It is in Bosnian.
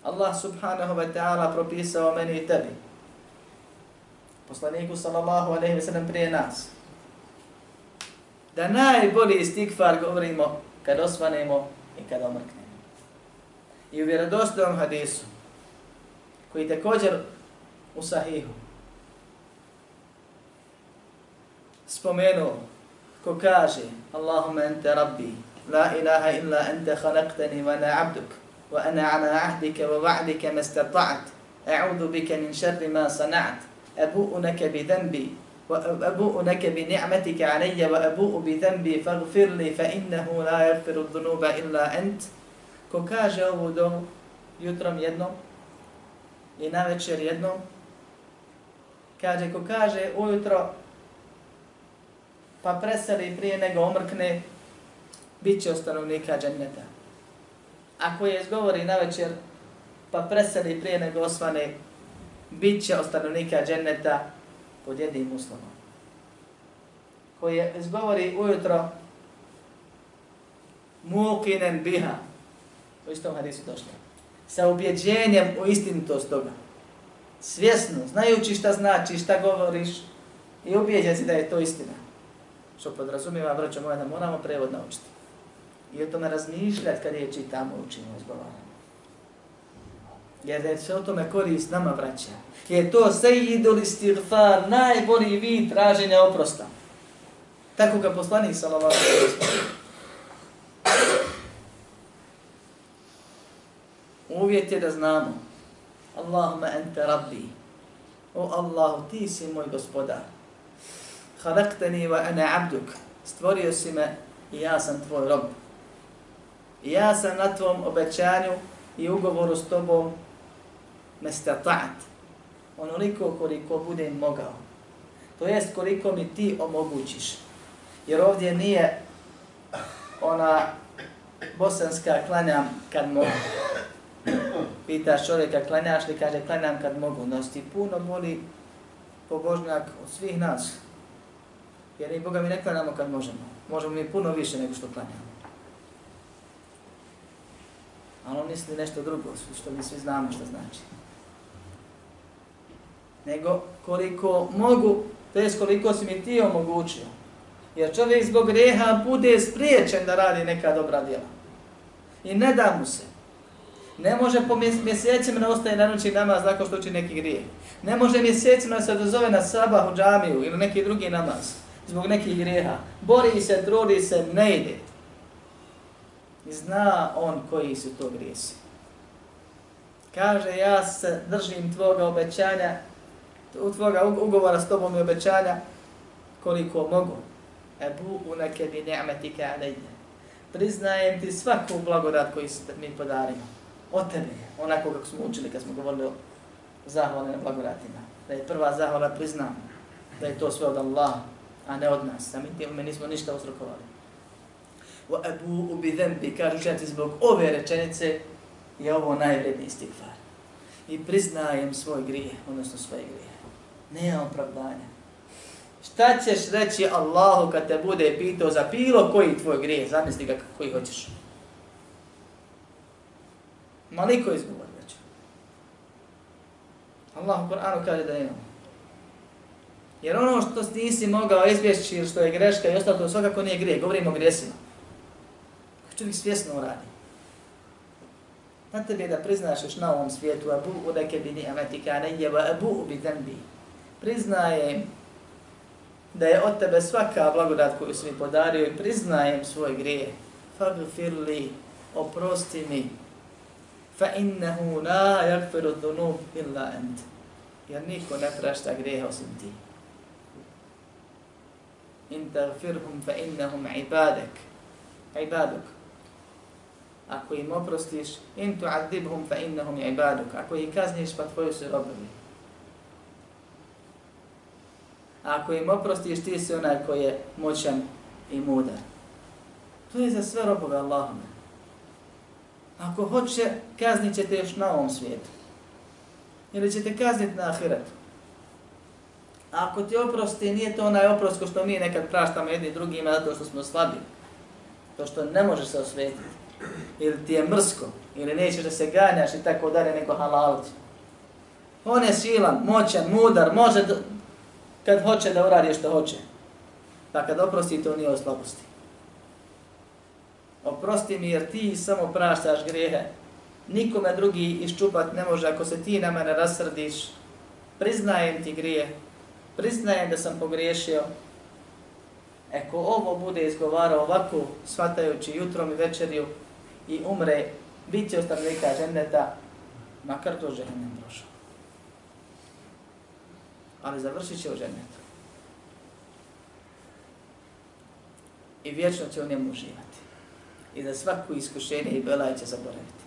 Allah subhanahu wa ta'ala propisao meni i tebi, poslaniku sallallahu alejhi ve sellem prije nas, da najbolji istikfar govorimo kad osvanemo i kad omrknemo. I u vjerodostojnom hadisu, koji također u sahihu spomenuo, ko kaže Allahumma ente rabbi, la ilaha illa ente khalaqtani wa ana abduk, wa ana ala ahdika wa wa'dika ma istata'at, a'udhu bika min sharri ma sana'at, abu'u laka bi dhanbi, وأبوء لك بنعمتك علي وأبوء بذنبي فاغفر لي فإنه لا يغفر الذنوب إلا أنت. Ko kaže ovu dovu jutrom jednom i navečer jednom, kaže ko kaže ujutro pa preseli prije nego omrkne, bit će od stanovnika dženneta. Ako je izgovori navečer pa preseli prije nego osvane, bit će od stanovnika dženneta pod jednim uslovom. Koji je izgovori ujutro muqinen biha, u istom hadisu došlo, sa ubjeđenjem u istinitost toga, svjesno, znajući šta znači, šta govoriš i ubijeđen si da je to istina. Što podrazumijeva, braćo moja, da moramo prevod naučiti. I o tome razmišljati kad je čitamo, učimo, izgovaramo. Jer da je sve o tome korist nama, braća. Je to sejidul istighfar, najbolji vid traženja oprosta. Tako ga poslanik sallallahu alejhi ve sellem. Uvjet je da znamo. Allahumma ente rabbi. O Allahu, ti si moj gospodar. Khalaqtani wa ana abduk. Stvorio si me i ja sam tvoj rob. I ja sam na tvom obećanju i ugovoru s tobom mestata'at. Onoliko koliko budem mogao. To jest koliko mi ti omogućiš. Jer ovdje nije ona bosanska klanjam kad mogu. Pitaš čovjeka klanjaš li, kaže klanjam kad mogu. Nas ti puno boli pobožnjak od svih nas. Jer i Boga mi ne klanjamo kad možemo. Možemo mi puno više nego što klanjamo. Ali on misli nešto drugo, što mi svi znamo što znači. Nego koliko mogu, to jest koliko si mi ti omogućio. Jer čovjek zbog grijeha bude spriječen da radi neka dobra djela. I ne da mu se. Ne može po mjesecima da ostaje na noći namaz nakon što uči neki grijeh. Ne može mjesecima da se dozove na sabah u džamiju ili neki drugi namaz zbog nekih grijeha. Bori se, trudi se, ne ide. I zna on koji su to grijesi. Kaže, ja se držim tvoga obećanja, tvoga ugovora s tobom i obećanja koliko mogu. Ebu'u leke bi ni'metika alejje. Priznajem ti svaku blagodat koju si mi podario. Od tebe, onako kako smo učili kad smo govorili o zahvali na blagodatima. Da je prva zahvala priznamo da je to sve od Allaha, a ne od nas. Sami time nismo ništa uzrokovali. Wa abu'u bi dhanbi, kažu učenjaci, zbog ove rečenice je ovo najvredniji istikfar. I priznajem svoj grijeh, odnosno svoje grije. Nema opravdanja. Šta ćeš reći Allahu kad te bude pitao za bilo koji tvoj grijeh? Zamisli ga koji hoćeš. Maliko izgovor već. Allah u Kur'anu kaže da imamo. Jer ono što nisi mogao izbjeći ili što je greška i ostalo, to svakako nije grijeh. Govorimo o grijesima. Kako čovjek svjesno uradi. Na tebi je da priznaš još na ovom svijetu abu'u leke bi ni'metika alejje wa abu'u bi dhanbi. Priznajem da je od tebe svaka blagodat koju si mi podario i priznajem svoj grijeh. Faghfir li, oprosti mi. Fa innahu la yaghfiru dhunub illa ant. Jer niko ne prašta grijeha osim ti. In taghfirhum fa innahum ibaduk. Ako im oprostiš, in tu'adhibhum fa innahum ibaduk. Ako ih kazniš, pa tvoji su robovi. Ako im oprostiš, ti si onaj koji je moćan i mudar. To je za sve robove Allahove. Ako hoće, kaznit će te još na ovom svijetu. Ili će te kazniti na ahiretu. A ako ti oprosti, nije to onaj oprost ko što mi nekad praštamo jedni drugima zato što smo slabi. To što ne može se osvetiti. ili ti je mrsko, ili nećeš da se ganjaš i tako dalje, nego halalti. On je silan, moćan, mudar, može kad hoće da uradi što hoće. Pa kad oprosti, to nije o slabosti. Oprosti mi jer ti samo praštaš grijehe. Nikome drugi iščupat ne može ako se ti na mene rasrdiš. Priznajem ti grije, priznajem da sam pogriješio. Ako ovo bude izgovarao ovako, shvatajući jutrom i večerju i umre, bit će ostavnika dženneta, makar to džennet prošao. Ali završit će u džennetu. I vječno će u njemu uživati. I za svaku iskušenje i belaj će zaboraviti.